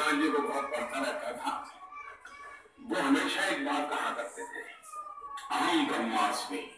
नारायण जी को बहुत पढ़ता रहता था। वो हमेशा एक बात कहा करते थे, अहम ब्रह्मास्मि।